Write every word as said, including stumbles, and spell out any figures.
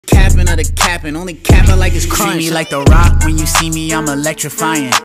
Capping of the capping, only cap I like is crunch. Treat me like The Rock, when you see me I'm electrifying.